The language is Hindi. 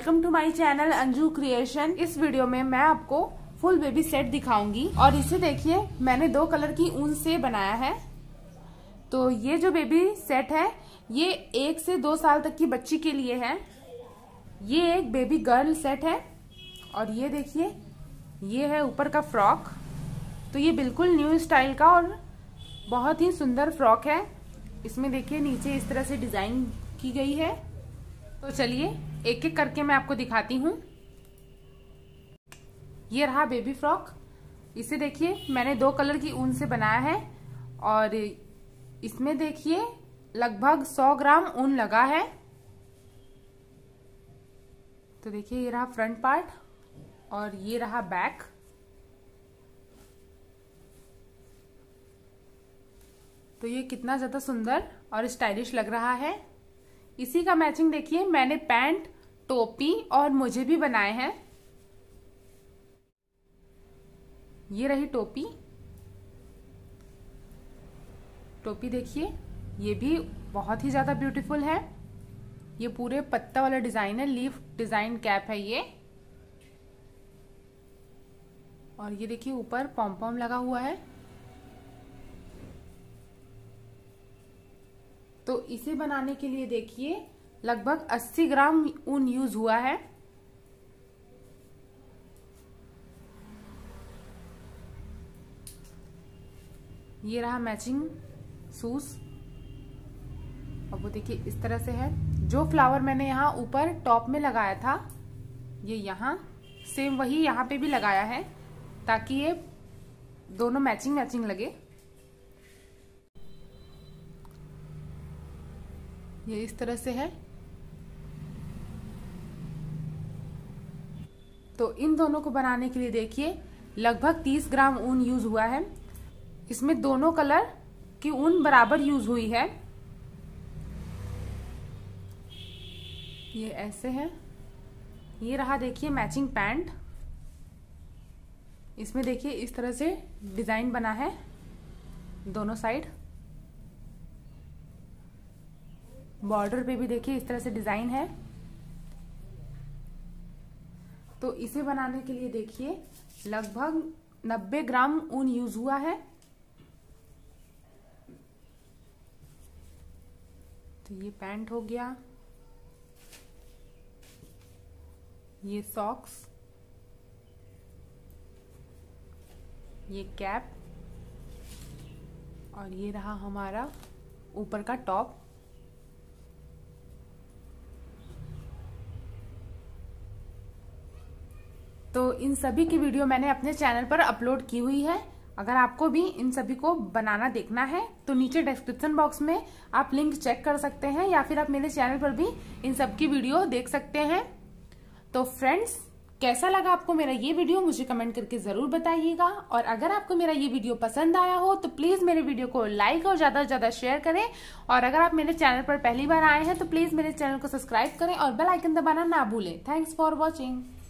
Welcome to my channel Anju creation. इस वीडियो में मैं आपको फुल बेबी सेट दिखाऊंगी और इसे देखिए मैंने 2 कलर की ऊन से बनाया है। तो ये जो बेबी सेट है ये 1 से 2 साल तक की बच्ची के लिए है। ये एक बेबी गर्ल सेट है और ये देखिए ये है ऊपर का फ्रॉक। तो ये बिल्कुल न्यू स्टाइल का और बहुत ही सुंदर फ्रॉक है। इसमें देखिए नीचे इस तरह से डिजाइन की गई है। तो चलिए एक एक करके मैं आपको दिखाती हूँ। ये रहा बेबी फ्रॉक। इसे देखिए मैंने 2 कलर की ऊन से बनाया है और इसमें देखिए लगभग 100 ग्राम ऊन लगा है। तो देखिए ये रहा फ्रंट पार्ट और ये रहा बैक। तो ये कितना ज्यादा सुंदर और स्टाइलिश लग रहा है। इसी का मैचिंग देखिए मैंने पैंट, टोपी और मोजे भी बनाए हैं। ये रही टोपी। टोपी देखिए ये भी बहुत ही ज्यादा ब्यूटीफुल है। ये पूरे पत्ता वाला डिजाइन है, लीफ डिजाइन कैप है ये। और ये देखिए ऊपर पॉम पॉम लगा हुआ है। तो इसे बनाने के लिए देखिए लगभग 80 ग्राम ऊन यूज हुआ है। ये रहा मैचिंग शूज। अब वो देखिए इस तरह से है। जो फ्लावर मैंने यहाँ ऊपर टॉप में लगाया था ये यहाँ सेम वही यहाँ पे भी लगाया है ताकि ये दोनों मैचिंग मैचिंग लगे। ये इस तरह से है। तो इन दोनों को बनाने के लिए देखिए लगभग 30 ग्राम ऊन यूज हुआ है। इसमें दोनों कलर की ऊन बराबर यूज हुई है। ये ऐसे है। ये रहा देखिए मैचिंग पैंट। इसमें देखिए इस तरह से डिजाइन बना है दोनों साइड। बॉर्डर पे भी देखिए इस तरह से डिजाइन है। तो इसे बनाने के लिए देखिए लगभग 90 ग्राम ऊन यूज हुआ है। तो ये पैंट हो गया, ये सॉक्स, ये कैप और ये रहा हमारा ऊपर का टॉप। तो इन सभी की वीडियो मैंने अपने चैनल पर अपलोड की हुई है। अगर आपको भी इन सभी को बनाना देखना है तो नीचे डिस्क्रिप्शन बॉक्स में आप लिंक चेक कर सकते हैं या फिर आप मेरे चैनल पर भी इन सब की वीडियो देख सकते हैं। तो फ्रेंड्स कैसा लगा आपको मेरा ये वीडियो मुझे कमेंट करके जरूर बताइएगा। और अगर आपको मेरा ये वीडियो पसंद आया हो तो प्लीज मेरे वीडियो को लाइक और ज्यादा से ज्यादा शेयर करें। और अगर आप मेरे चैनल पर पहली बार आए हैं तो प्लीज मेरे चैनल को सब्सक्राइब करें और बेल आइकन दबाना ना भूलें। Thanks for watching.